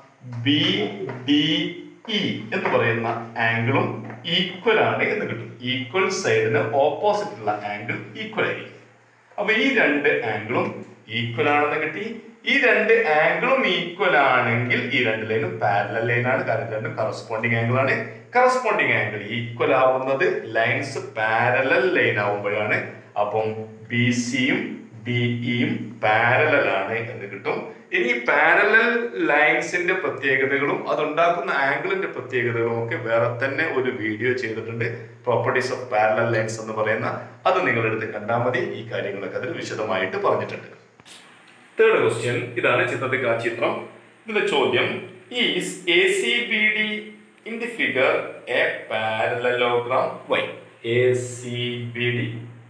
ബി ഡി ഇ എന്ന് പറയുന്ന ആംഗിളും ഈക്വൽ ആണ് എന്ന് കിട്ടും. ഈക്വൽ സൈഡിന് ഓപ്പോസിറ്റ് ഉള്ള ആംഗിൾ ഈക്വൽ ആയിരിക്കും. അപ്പൊ ഈ രണ്ട് ആംഗിളും ഈക്വൽ ആണെന്ന് കിട്ടി. ഈ രണ്ട് ആംഗിളും ഈക്വൽ ആണെങ്കിൽ ഈ രണ്ട് ലൈനും പാരലൽ ലൈൻ ആണ്. കാരണം രണ്ടും കറസ്പോണ്ടിങ് ആംഗിൾ ആണ്. കറസ്പോണ്ടിങ് ആംഗിൾ ഈക്വൽ ആവുന്നത് ലൈൻസ് പാരലൽ ലൈൻ ആവുമ്പോഴാണ്. അപ്പം ബി സിയും ഡിഇയും പാരലൽ ആണ് എന്ന് കിട്ടും. ഇനി പാരലൽ ലൈൻസിന്റെ പ്രത്യേകതകളും അതുണ്ടാക്കുന്ന ആംഗിളിന്റെ പ്രത്യേകതകളും ഒക്കെ വേറെ തന്നെ ഒരു വീഡിയോ ചെയ്തിട്ടുണ്ട്. പ്രോപ്പർട്ടീസ് ഓഫ് പാരലൽ ലൈൻസ് എന്ന് പറയുന്ന അത് നിങ്ങളെടുത്ത് കണ്ടാൽ മതി. ഈ കാര്യങ്ങളൊക്കെ അതിൽ വിശദമായിട്ട് പറഞ്ഞിട്ടുണ്ട്. തേർഡ് ക്വസ്റ്റ്യൻ ഇതാണ്. ചിത്രത്തിൽ ആ ചിത്രം. ഇതിന്റെ ചോദ്യം is A C B D in the figure a parallelogram why. A C B D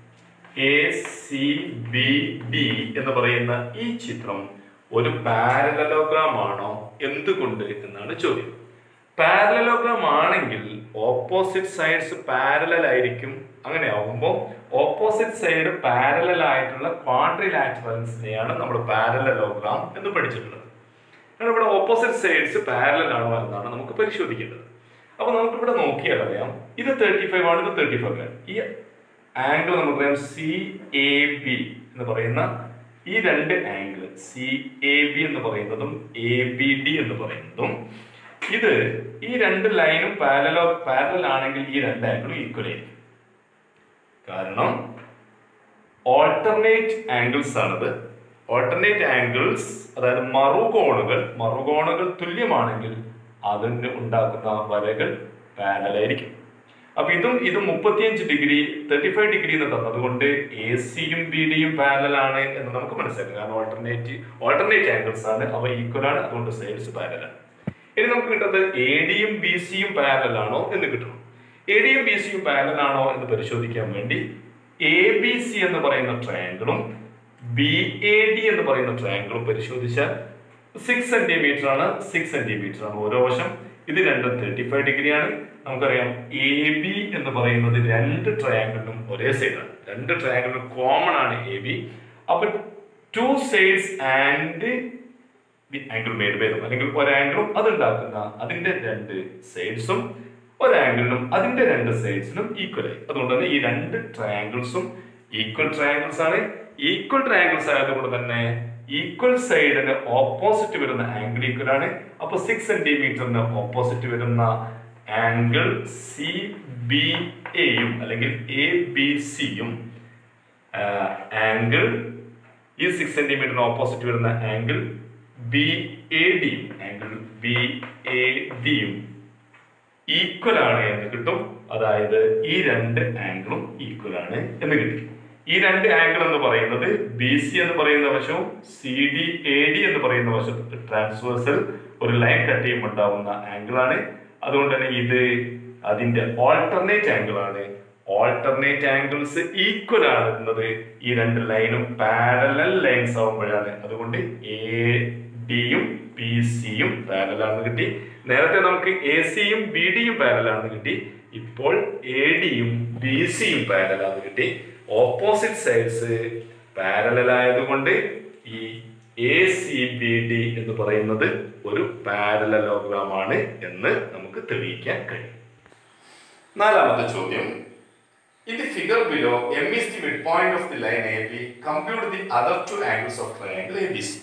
A C B D എന്ന് പറയുന്ന ഈ ചിത്രം ഒരു പാരലലോഗ്രാം ആണോ, എന്തുകൊണ്ട് എന്നാണ് ചോദ്യം. പാരലലോഗ്രാം ആണെങ്കിൽ ഓപ്പോസിറ്റ് സൈഡ്സ് പാരലൽ ആയിരിക്കും. അങ്ങനെ ആവുമ്പോൾ ഓപ്പോസിറ്റ് സൈഡ് പാരലൽ ആയിട്ടുള്ള ക്വാഡ്രിലാറ്ററൽസിനെയാണ് നമ്മൾ പാരലലോഗ്രാം എന്ന് പഠിച്ചിട്ടുള്ളത്. കാരണം ഇവിടെ ഓപ്പോസിറ്റ് സൈഡ്സ് പാരലൽ ആണോ എന്നാണ് നമുക്ക് പരിശോധിക്കേണ്ടത്. അപ്പൊ നമുക്കിവിടെ നോക്കിയാൽ അറിയാം ഇത് തേർട്ടി ഫൈവ് ആണ്, ഇത് തേർട്ടി ഫൈവ് ആണ്. ഈ ആംഗിൾ നമുക്കറിയാം സി എ ബി എന്ന് പറയുന്ന ഈ രണ്ട് ആംഗിൾ സി എ ബി എന്ന് പറയുന്നതും എ ബി ഡി എന്ന് പറയുന്നതും ഇത് ഈ രണ്ട് ലൈനും പാരലോ പാരലൽ ആണെങ്കിൽ ഈ രണ്ട് ആംഗിളും ഈക്വൽ ആയിരിക്കും. കാരണം ഓൾട്ടർനേറ്റ് ആംഗിൾസ് ആണത്. ഓൾട്ടർനേറ്റ് ആംഗിൾസ് അതായത് മറുകോണുകൾ മറുകോണുകൾ തുല്യമാണെങ്കിൽ അതിന് ഉണ്ടാക്കുന്ന വരകൾ പാരലൽ ആയിരിക്കും. അപ്പൊ ഇതും ഇതും മുപ്പത്തിയഞ്ച് ഡിഗ്രി തേർട്ടി ഫൈവ് ഡിഗ്രി എന്ന് തന്നതുകൊണ്ട് എ സിയും ബി ഡിയും പാരലൽ ആണ് എന്ന് നമുക്ക് മനസ്സിലാക്കാം. കാരണം ഓൾട്ടർനേറ്റ് ഓൾട്ടർനേറ്റ് ആംഗിൾസ് ആണ്, അവ ഈക്വൽ ആണ്, അതുകൊണ്ട് സൈഡ്സ് പാരലൽ ആണ്. ഇനി നമുക്ക് കിട്ടുന്നത് എ ഡിയും ബി സിയും പാരലൽ ആണോ എന്ന് കിട്ടണം. എ ഡിയും ബി സിയും പാരലൽ ആണോ എന്ന് പരിശോധിക്കാൻ വേണ്ടി എ ബി സി എന്ന് പറയുന്ന ട്രയാങ്കിളും ബി എ ഡി എന്ന് പറയുന്ന ട്രയാങ്കിളും പരിശോധിച്ചാൽ സിക്സ് സെന്റിമീറ്റർ ആണ് സിക്സ് സെന്റിമീറ്റർ ആണ് ഓരോ വശം. ഇത് രണ്ടും തേർട്ടി ഫൈവ് ഡിഗ്രി ആണ്. നമുക്കറിയാം എ ബി എന്ന് പറയുന്നത് രണ്ട് ട്രയാങ്കിളിനും ഒരേ സൈഡാണ്. രണ്ട് ട്രയാങ്കിളിനും കോമൺ ആണ് എ ബി. അപ്പൊ two sides and the angle made by them, അല്ലെങ്കിൽ ഒരാംഗിളും അതുണ്ടാക്കുന്ന അതിന്റെ രണ്ട് സൈഡ്സും ഒരാംഗിളിനും അതിന്റെ രണ്ട് സൈഡ്സിനും ഈക്വൽ ആയി. അതുകൊണ്ട് തന്നെ ഈ രണ്ട് ട്രയാങ്കിൾസും ഈക്വൽ ട്രയാങ്കിൾസ് ആണ്. ഈക്വൽ ട്രയാങ്കിൾസ് ആയതുകൊണ്ട് തന്നെ ഈക്വൽ സൈഡിന് ഓപ്പോസിറ്റ് വരുന്ന ആംഗിൾ ഈക്വൽ ആണ്. അപ്പൊ സിക്സ് സെന്റിമീറ്ററിന് ഓപ്പോസിറ്റ് വരുന്ന ആംഗിൾ സി ബി എയും അല്ലെങ്കിൽ എ ബി സിയും ആംഗിൾ ഈ സിക്സ് സെന്റിമീറ്ററിന് ഓപ്പോസിറ്റ് വരുന്ന ആംഗിൾ ബി എ ഡിയും ആംഗിൾ ബി എ ഡിയും ഈക്വൽ ആണ് എന്ന് കിട്ടും. അതായത് ഈ രണ്ട് ആംഗിളും ഈക്വൽ ആണ് എന്ന് കിട്ടി. ഈ രണ്ട് ആംഗിൾ എന്ന് പറയുന്നത് ബി സി എന്ന് പറയുന്ന വശവും സി ഡി എ ഡി എന്ന് പറയുന്ന വശത്ത് ട്രാൻസ്വേഴ്സൽ ഒരു ലൈൻ കട്ട് ചെയ്യുമ്പോൾ ഉണ്ടാവുന്ന ആംഗിൾ ആണ്. അതുകൊണ്ട് തന്നെ ഇത് അതിന്റെ ഓൾട്ടർനേറ്റ് ആംഗിൾ ആണ്. ഓൾട്ടർനേറ്റ് ആംഗിൾസ് ഈക്വൽ ആകുന്നത് ഈ രണ്ട് ലൈനും പാരലൽ ലൈൻസ് ആവുമ്പോഴാണ്. അതുകൊണ്ട് എ ഡിയും ബി സിയും പാരലൽ ആണെന്ന് കിട്ടി. നേരത്തെ നമുക്ക് എ സിയും ബി ഡിയും പാരലൽ ആണെന്ന് കിട്ടി. ഇപ്പോൾ എ ഡിയും ബി സിയും പാരലൽ ആണെന്ന് കിട്ടി. ഓപ്പോസിറ്റ് സൈഡ്സ് പാരലൽ ആയതുകൊണ്ട് ഈ എ സി ബി ഡി എന്ന് പറയുന്നത് ഒരു പാരലലോഗ്രാം ആണ് എന്ന് നമുക്ക് തെളിയിക്കാൻ കഴിയും. നാലാമത്തെ ചോദ്യം, in the figure below M is the midpoint of the line A B, compute the other two angles of triangle A B C.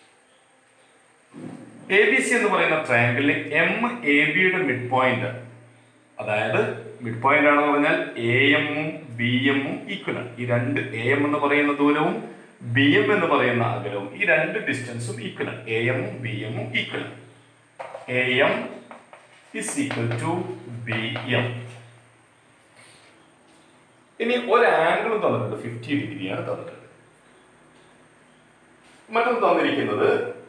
A B C എന്ന് പറയുന്ന ട്രയാങ്കിളിൽ എം എ ബിയുടെ മിഡ് പോയിന്റ്, അതായത് മിഡ് പോയിന്റ് ആണെന്ന് പറഞ്ഞാൽ എ എമ്മും ബി എമ്മും ഈക്വൽ ആണ്. ഈ രണ്ട് എ എം എന്ന് പറയുന്ന ദൂരവും ബി എം എന്ന് പറയുന്ന അകലവും ഈ രണ്ട് ഡിസ്റ്റൻസും ഈക്വൽ ആണ്. എ എമ്മും ബി എമ്മും ഈക്വൽ ആണ്. A M is equal to B M. ഇനി ഒരു ആംഗിൾ തന്നിട്ടുണ്ട്, ഫിഫ്റ്റി ഡിഗ്രിയാണ് തന്നിട്ടുണ്ട്. മറ്റൊന്ന് തന്നിരിക്കുന്നത്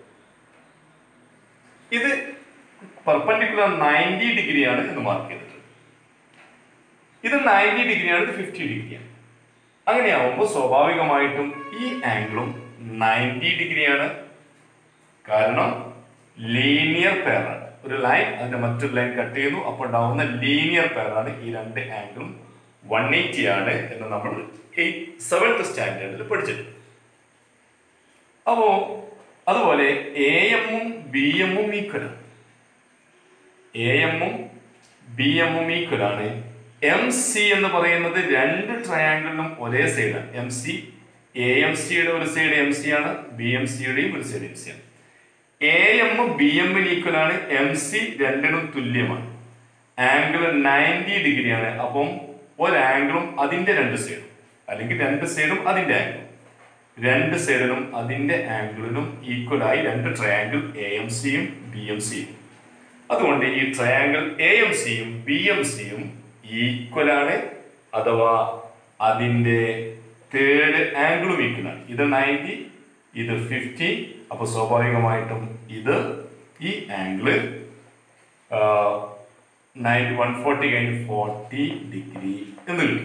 ഇത് പെർപെൻഡിക്കുലർ നയൻറ്റി ഡിഗ്രിയാണ് എന്ന് മാർക്ക് ചെയ്തിട്ടുണ്ട്. ഇത് നയൻറ്റി ഡിഗ്രിയാണ്, ഇത് ഫിഫ്റ്റി ഡിഗ്രിയാണ്. അങ്ങനെയാവുമ്പോൾ സ്വാഭാവികമായിട്ടും ഈ ആംഗിളും നയൻറ്റി ഡിഗ്രിയാണ്. കാരണം ലീനിയർ പെയറാണ്. ഒരു ലൈൻ അതിന്റെ മറ്റൊരു ലൈൻ കട്ട് ചെയ്യുന്നു, അപ്പോൾ ഉണ്ടാവുന്ന ലീനിയർ പെയറാണ് ഈ രണ്ട് ആംഗിളും. വൺ എയ്റ്റി ആണ് എന്ന് നമ്മൾ സെവൻത് സ്റ്റാൻഡേർഡിൽ പഠിച്ചിട്ടുണ്ട്. അപ്പോ അതുപോലെ എ എമ്മും ബി എമ്മും ഈക്വൽ ആണ്. എ എമ്മും ബി എമ്മും ഈക്വൽ ആണ്. എം സി എന്ന് പറയുന്നത് രണ്ട് ട്രയാങ്കിളിനും ഒരേ സൈഡാണ്. എം സി എ എം സിയുടെ ഒരു സൈഡ് എം സി ആണ്, ബി എം സിയുടെയും ഒരു സൈഡ് എം സി ആണ്. എ എം ബി എമ്മിന് ഈക്വൽ ആണ്. എം സി രണ്ടിനും തുല്യമാണ്. ആംഗിൾ നയൻറ്റി ഡിഗ്രിയാണ്. അപ്പം ഒരു ആംഗിളും അതിന്റെ രണ്ട് സൈഡും, അല്ലെങ്കിൽ രണ്ട് സൈഡും അതിന്റെ ആംഗിളും, രണ്ട് സൈഡിനും അതിന്റെ ആംഗിളിനും ഈക്വൽ ആയി രണ്ട് ട്രയാങ്കിൾ എ എം സിയും ബി എം സിയും. അതുകൊണ്ട് ഈ ട്രയാങ്കിൾ എ എം സിയും ബി എം സിയും ഈക്വൽ ആണ്, അഥവാ അതിന്റെ തേർഡ് ആംഗിളും ഈക്വൽ ആണ്. ഇത് നയൻറ്റി, ഇത് ഫിഫ്റ്റി. അപ്പൊ സ്വാഭാവികമായിട്ടും ഇത് ഈ ആംഗിള് നയൻറ്റി വൺ ഫോർട്ടി കഴിഞ്ഞ് ഫോർട്ടി ഡിഗ്രി എന്ന് കിട്ടും.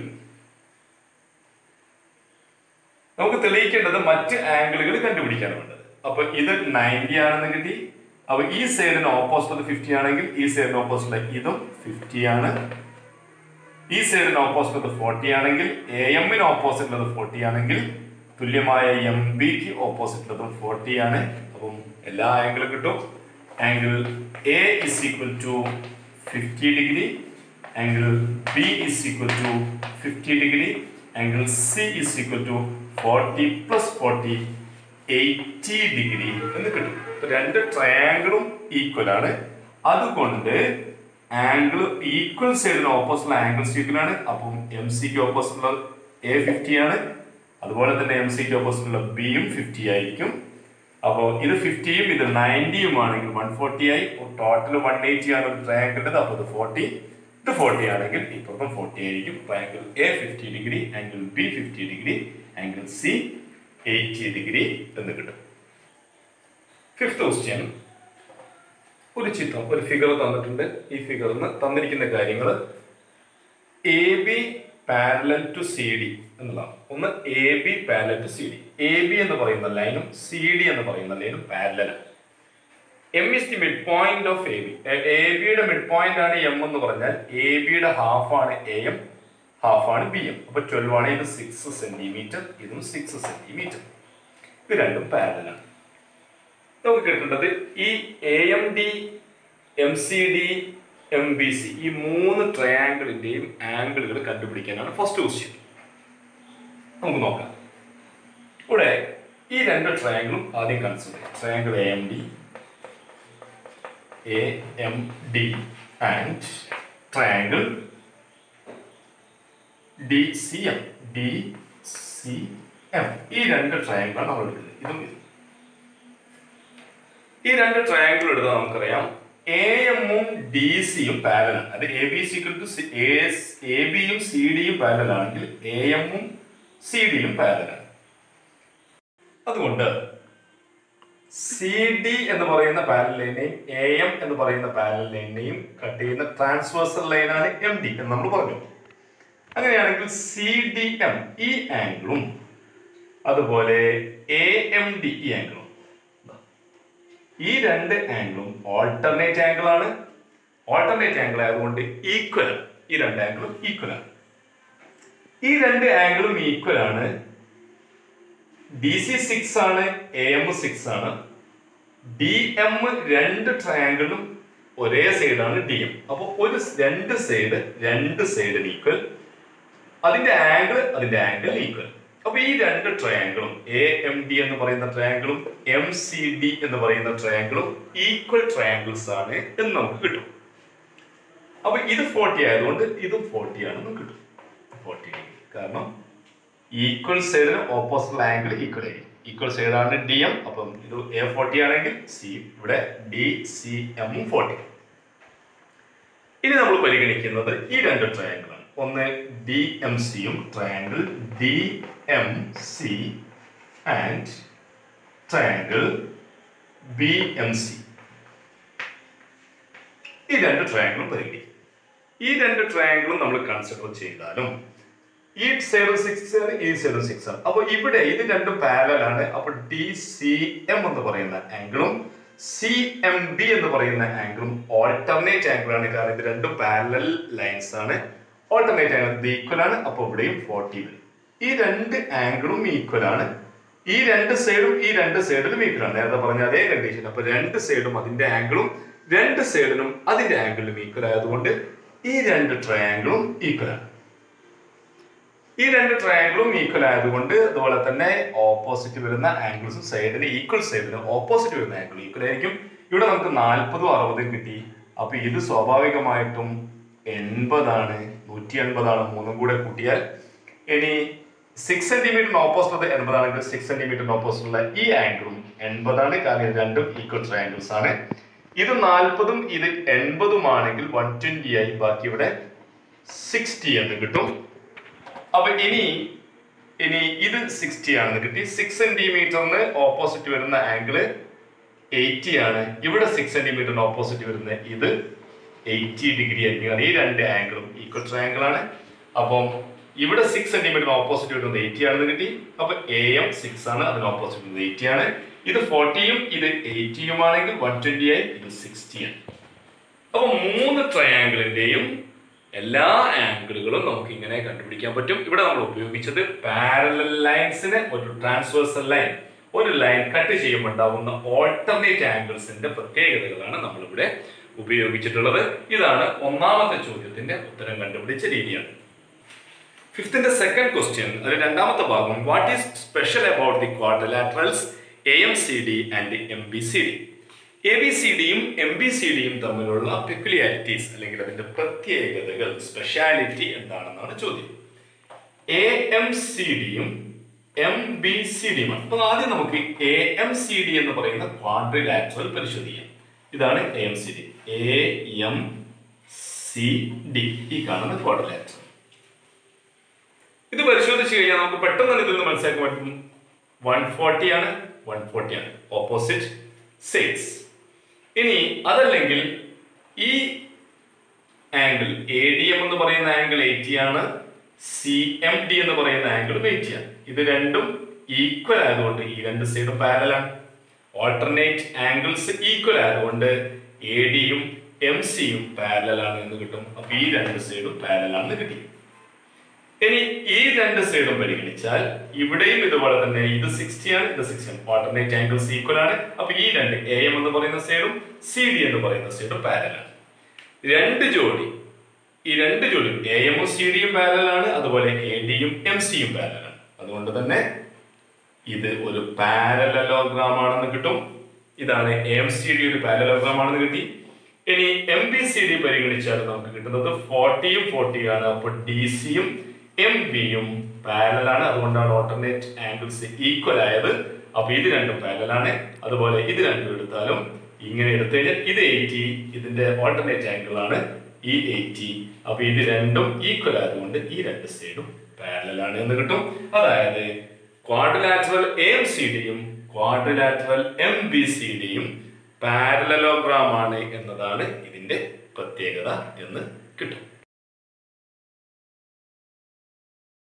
നമുക്ക് തെളിയിക്കേണ്ടത് മറ്റ് ആംഗിളുകൾ കണ്ടുപിടിക്കാൻ വേണ്ടത്. അപ്പൊ ഇത് നയൻറ്റി ആണെന്ന് കിട്ടി. അപ്പൊ ഈ സൈഡിന് ഓപ്പോസിറ്റ് ഫിഫ്റ്റി ആണെങ്കിൽ ഈ സൈഡിന് ഓപ്പോസിറ്റ് ഇതും ഫിഫ്റ്റി ആണ്. ഈ സൈഡിന് ഓപ്പോസിറ്റ് ഫോർട്ടി ആണെങ്കിൽ എ എമ്മിന് ഓപ്പോസിറ്റ് ഫോർട്ടി ആണെങ്കിൽ തുല്യമായ എം ബിക്ക് ഓപ്പോസിറ്റ് ഫോർട്ടി ആണ്. അപ്പം എല്ലാ ആംഗിളും കിട്ടും. Angle A is equal to fifty degree, angle B is equal to fifty degree, angle C is equal to forty plus forty eighty degree എന്ന് കിട്ടും. രണ്ട് ട്രയാങ്കിളും ഈക്വൽ ആണ്. അതുകൊണ്ട് ആംഗിൾ ഈക്വൽ സൈഡിന് ഓപ്പോസിറ്റ് ആംഗിൾസ് ഈക്വൽ ആണ്. അപ്പം എം സിക്ക് ഓപ്പോസിറ്റ് എ ഫിഫ്റ്റി ആണ്, അതുപോലെ തന്നെ എം സിക്ക് ഓപ്പോസിറ്റുള്ള ബിയും ഫിഫ്റ്റി ആയിരിക്കും. അപ്പോൾ ഇത് ഫിഫ്റ്റിയും ഇത് നയൻറ്റിയും ആണെങ്കിൽ വൺ ഫോർട്ടി ആയി. ടോട്ടൽ വൺ എയ്റ്റി ആണ് ഒരു ട്രയാങ്കിളിൻ്റെത്. അപ്പോൾ ഇത് ഫോർട്ടി, ഇത് ഫോർട്ടി ആണെങ്കിൽ ഇപ്പുറത്തും ഫോർട്ടി ആയിരിക്കും. അപ്പോൾ angle A fifty degree, angle B fifty degree, angle C eighty degree എന്ന് കിട്ടും. ഫിഫ്ത്ത് ക്വസ്റ്റ്യൻ, ഒരു ചിത്രം, ഒരു ഫിഗർ തന്നിട്ടുണ്ട്. ഈ ഫിഗറിന് തന്നിരിക്കുന്ന കാര്യങ്ങൾ A B parallel to C D എന്നുള്ളതാണ്. ഒന്ന് A B parallel to C D. A B എന്ന് പറയുന്ന ലൈനും സി ഡി എന്ന് പറയുന്ന ലൈനും പാരലലാണ്. M is the mid point of A B. A ബിയുടെ മിഡ് പോയിന്റ് ആണ് എം എന്ന് പറഞ്ഞാൽ എ ബിയുടെ ഹാഫ് ആണ് എ എം, ഹാഫ് ആണ് ബി എം. അപ്പൊ ട്വൽവ് ആണ്. ഇത് സിക്സ് സെന്റിമീറ്റർ, ഇതും സിക്സ് സെന്റിമീറ്റർ. ഇത് രണ്ടും പാരലലാണ്. നമുക്ക് കിട്ടേണ്ടത് ഈ A M D, M C D, M B C, ഈ മൂന്ന് ട്രയാങ്കിളിന്റെയും ആംഗിളുകൾ കണ്ടുപിടിക്കാനാണ് ഫസ്റ്റ് ക്വസ്റ്റ്യൻ. നമുക്ക് നോക്കാം. ഇവിടെ ഈ രണ്ട് ട്രയാങ്കിളും ആദ്യം കൺസിഡർ ചെയ്യാം. Triangle A M D, A M D and triangle D C M, D C M. ഈ രണ്ട് ട്രയാങ്കിളാണ് നമ്മൾ എടുക്കുന്നത്. ഇതും ഇതും ഈ രണ്ട് ട്രയാങ്കിൾ എടുത്താൽ നമുക്കറിയാം എ എമ്മും ഡി സിയും പാരലാണ്. അത് A B is equal to A ബിയും സി ഡിയും പാരലൽ ആണെങ്കിൽ എ എമ്മും സി ഡിയും പാരലാണ്. അതുകൊണ്ട് സി ഡി എന്ന് പറയുന്ന പാരലൽ ലൈനെയും എ എം എന്ന് പറയുന്ന പാരലൽ ലൈനെയും കട്ട് ചെയ്യുന്ന ട്രാൻസ്വേഴ്സൽ ലൈനാണ് എം ഡി എന്ന് നമ്മൾ പറഞ്ഞു. അങ്ങനെയാണെങ്കിൽ സി ഡി എം ഈ ആംഗിളും അതുപോലെ എ എം ഡി ഈ ആംഗിളും, ഈ രണ്ട് ആംഗിളും ഓൾട്ടർനേറ്റ് ആംഗിൾ ആണ്. ഓൾട്ടർനേറ്റ് ആംഗിൾ ആയതുകൊണ്ട് ഈക്വൽ, ഈ രണ്ട് ആംഗിളും ഈക്വൽ ആണ്. ഈ രണ്ട് ആംഗിളും ഈക്വൽ ആണ്. ഡി സി സിക്സ് ആണ്, എ എം സിക്സ് ആണ്. ഡി എം രണ്ട് ട്രയാങ്കിളും ഒരേ സൈഡാണ് ഡി എം. അപ്പൊ ഒരു രണ്ട് സൈഡ് രണ്ട് സൈഡിന് ഈക്വൽ, അതിന്റെ ആംഗിൾ അതിന്റെ ആംഗിൾ ഈക്വൽ. അപ്പൊ ഈ രണ്ട് ട്രയാങ്കിളും എ എം ഡി എന്ന് പറയുന്ന ട്രയാങ്കിളും എം സി ഡി എന്ന് പറയുന്ന ട്രയാങ്കിളും ഈക്വൽ ട്രയാങ്കിൾസ് ആണ് എന്ന് നമുക്ക് കിട്ടും. അപ്പൊ ഇത് ഫോർട്ടി ആയതുകൊണ്ട് ഇതും ഫോർട്ടി ആണെന്ന് കിട്ടും. ഫോർട്ടി ഡിഗ്രി, കാരണം ഈക്വൽ സൈഡിന് ഓപ്പോസിറ്റ് ആംഗിൾ ഈക്വൽ ആയിരിക്കും. ഈക്വൽ സൈഡാണ് ഡി എം. അപ്പം ഇത് എ ഫോർട്ടി ആണെങ്കിൽ സി ഇവിടെ ഡി സി എമ്മും ഫോർട്ടി. ഇനി നമ്മൾ പരിഗണിക്കുന്നത് ഈ രണ്ട് ട്രയാങ്കിൾ ആണ്. ഒന്ന് ഡി എം സിയും triangle D M C and triangle B M C. ഈ രണ്ട് ട്രയാങ്കിളും പരിഗണിക്കും. ഈ രണ്ട് ട്രയാങ്കിളും നമ്മൾ കൺസിഡർ ചെയ്താലും ഈ സൈഡ് സിക്സ് ആണ്, ഈ സൈഡ് സിക്സ് ആണ്. അപ്പൊ ഇവിടെ ഇത് രണ്ടും പാരലൽ ആണ്. അപ്പൊ ഡി സി എം എന്ന് പറയുന്ന ആംഗിളും സി എം ബി എന്ന് പറയുന്ന ആംഗിളും ഓൾട്ടർനേറ്റ് ആംഗിൾ ആണ്. കാരണം ഇത് രണ്ടും പാരലൽ ലൈൻസ് ആണ്. ഓൾട്ടർനേറ്റ് ആംഗിൾ ഇത് ഈക്വൽ ആണ്. അപ്പൊ ഇവിടെയും ഫോർട്ടി വരും. ഈ രണ്ട് ആംഗിളും ഈക്വൽ ആണ്. ഈ രണ്ട് സൈഡും ഈ രണ്ട് സൈഡിലും ഈക്വൽ ആണ്. നേരത്തെ പറഞ്ഞ അതേ കണ്ടീഷൻ. അപ്പൊ രണ്ട് സൈഡും അതിന്റെ ആംഗിളും രണ്ട് സൈഡിനും അതിന്റെ ആംഗിളും ഈക്വൽ ആയതുകൊണ്ട് ഈ രണ്ട് ട്രയാംഗിളും ഈക്വൽ ആണ്. ഈ രണ്ട് ട്രയാംഗിളും ഈക്വൽ ആയതുകൊണ്ട് അതുപോലെ തന്നെ ഓപ്പോസിറ്റ് വരുന്ന ആംഗിൾസും സൈഡിന് ഈക്വൽ സൈഡിന് ഓപ്പോസിറ്റ് വരുന്ന ആംഗിൾ ഈക്വൽ ആയിരിക്കും. ഇവിടെ നമുക്ക് നാൽപ്പതും അറുപതും കിട്ടി. അപ്പൊ ഇത് സ്വാഭാവികമായിട്ടും എൺപതാണ്, നൂറ്റി എൺപതാണ്. മൂന്നും കൂടെ കൂട്ടിയാൽ ഇനി സിക്സ് സെന്റിമീറ്ററിന് ഓപ്പോസിറ്റ് എൺപതാണെങ്കിൽ സിക്സ് സെന്റിമീറ്ററിന് ഓപ്പോസിറ്റ് ഉള്ള ഈ ആംഗിളും എൺപതാണ്. കാരണം ഇത് രണ്ടും ഈക്വൽ ട്രയാംഗിൾസ് ആണ്. ഇത് നാൽപ്പതും ഇത് എൺപതുമാണെങ്കിൽ വൺ ട്വന്റി ആയി. ബാക്കി ഇവിടെ സിക്സ്റ്റി എന്ന് കിട്ടും. അപ്പൊ ഇനി ഇനി ഇത് സിക്സ്റ്റി ആണെന്ന് കിട്ടി. സിക്സ് സെന്റിമീറ്ററിന് ഓപ്പോസിറ്റ് വരുന്ന ആംഗിള് എയ്റ്റി ആണ്. ഇവിടെ സിക്സ് സെന്റിമീറ്ററിന് ഓപ്പോസിറ്റ് വരുന്ന ഇത് എയ്റ്റി ഡിഗ്രി ആയിരിക്കും. ഈ രണ്ട് ആംഗിളും ഈക്വൽ ട്രയാംഗിൾ ആണ്. അപ്പം ഇവിടെ സിക്സ് സെന്റിമീറ്ററിന് ഓപ്പോസിറ്റ് വരുന്നത് എയ്റ്റി ആണെന്ന് കിട്ടി. അപ്പൊ എ എം സിക്സ് ആണ്, അതിന് ഓപ്പോസിറ്റ് വരുന്നത് എയ്റ്റി ആണ്. ഇത് ഫോർട്ടിയും ഇത് എയ്റ്റിയും ആണെങ്കിൽ വൺ ട്വന്റി ആയി. ഇത് സിക്സ്റ്റി ആണ്. അപ്പൊ മൂന്ന് ട്രയാംഗിളിന്റെയും എല്ലാ ആംഗിളുകളും നമുക്ക് ഇങ്ങനെ കണ്ടുപിടിക്കാൻ പറ്റും. ഇവിടെ നമ്മൾ ഉപയോഗിച്ചത് പാരലൽ ലൈൻസിന് ഒരു ട്രാൻസ്വേഴ്സൽ ലൈൻ, ഒരു ലൈൻ കട്ട് ചെയ്യുമ്പോൾ ഉണ്ടാവുന്ന ഓൾട്ടർനേറ്റ് ആംഗിൾസിന്റെ പ്രത്യേകതകളാണ് നമ്മളിവിടെ ഉപയോഗിച്ചിട്ടുള്ളത്. ഇതാണ് ഒന്നാമത്തെ ചോദ്യത്തിന്റെ ഉത്തരം കണ്ടുപിടിച്ച രീതിയാണ്. ഫിഫ്ത്തിന്റെ സെക്കൻഡ് ക്വസ്റ്റ്യൻ, അതിൽ രണ്ടാമത്തെ ഭാഗം, what is special about the quadrilaterals A M C D and M B C D? A B C ഡിയും എം ബി സി ഡിയും തമ്മിലുള്ള പെക്യുലിയാരിറ്റീസ് അല്ലെങ്കിൽ അതിന്റെ പ്രത്യേകതകൾ, സ്പെഷ്യാലിറ്റി എന്താണെന്നാണ് ചോദ്യം. എ എം സി ഡിയും എം ബി സി ഡിയും ആണ്. അപ്പൊ ആദ്യം നമുക്ക് എ എം സി ഡി എന്ന് പറയുന്ന ക്വാഡ്രിലാറ്ററൽ പരിശോധിക്കാം. ഇതാണ് A M C D. A M C D ഈ കാണുന്ന ക്വാഡ്രിലാറ്ററൽ. ഇത് പരിശോധിച്ച് കഴിഞ്ഞാൽ നമുക്ക് പെട്ടെന്ന് തന്നെ ഇതിൽ നിന്ന് മനസ്സിലാക്കാൻ പറ്റും വൺ ഫോർട്ടി ആണ്, വൺ ഫോർട്ടി ആണ് ഓപ്പോസിറ്റ് സൈഡ്സ്. ഇനി അതല്ലെങ്കിൽ ഈ ആംഗിൾ എ ഡി എം എന്ന് പറയുന്ന ആംഗിൾ എയ്റ്റി ആണ്, സി എം ഡി എന്ന് പറയുന്ന ആംഗിൾ എയ്റ്റി ആണ്. ഇത് രണ്ടും ഈക്വൽ ആയതുകൊണ്ട് ഈ രണ്ട് സൈഡും പാരലൽ ആണ്. ഓൾട്ടർനേറ്റ് ആംഗിൾസ് ഈക്വൽ ആയതുകൊണ്ട് എ ഡിയും എം സിയും പാരലൽ ആണ് എന്ന് കിട്ടും. അപ്പൊ ഈ രണ്ട് സൈഡും പാരലൽ ആണെന്ന് കിട്ടി. ഇനി ഈ രണ്ട് സൈഡും പരിഗണിച്ചാൽ ഇവിടെയും ഇതുപോലെ തന്നെ ഇത് സിക്സ്റ്റി ആണ്, ഇത് സിക്സ്റ്റി ആണ്. ഓൾട്ടർനേറ്റ് ആംഗിൾസ് ഈക്വൽ ആണ്. അപ്പൊ ഈ രണ്ട് എ എം എന്ന് പറയുന്ന സൈഡും സി ഡി എന്ന് പറയുന്ന സൈഡും പാരലൽ ആണ്. രണ്ട് ജോഡി ഈ രണ്ട് ജോഡി എ എമ്മും സി ഡിയും പാരലൽ ആണ്, അതുപോലെ എ ഡിയും എം സിയും പാരലൽ ആണ്. അതുകൊണ്ട് തന്നെ ഇത് ഒരു പാരലലോഗ്രാം ആണെന്ന് കിട്ടും. ഇതാണ് എ എം സി ഡി ഒരു പാരലലോഗ്രാം ആണെന്ന് കിട്ടി. ഇനി എം ബി സി ഡി പരിഗണിച്ചാൽ നമുക്ക് കിട്ടുന്നത് ഫോർട്ടിയും ഫോർട്ടിയും ആണ്. അപ്പോൾ ഡി സിയും എം ബിയും പാരലൽ ആണ്. അതുകൊണ്ടാണ് ഓൾട്ടർനേറ്റ് ആംഗിൾസ് ഈക്വൽ ആയത്. അപ്പൊ ഇത് രണ്ടും പാരലൽ ആണ്. അതുപോലെ ഇത് രണ്ടും എടുത്താലും ഇങ്ങനെ എടുത്തു കഴിഞ്ഞാൽ ഇത് എയ്റ്റി, ഇതിന്റെ ഓൾട്ടർനേറ്റ് ആംഗിൾ ആണ് ഈ എയ്റ്റി. അപ്പൊ ഇത് രണ്ടും ഈക്വൽ ആയതുകൊണ്ട് ഈ രണ്ട് സൈഡും പാരലൽ ആണ് എന്ന് കിട്ടും. അതായത് ക്വാഡ്രിലാറ്ററൽ എ എം സി ഡിയും ക്വാഡ്രിലാറ്ററൽ എം ബി സി ഡിയും പാരലലോഗ്രാം ആണ് എന്നതാണ് ഇതിന്റെ പ്രത്യേകത എന്ന് കിട്ടും.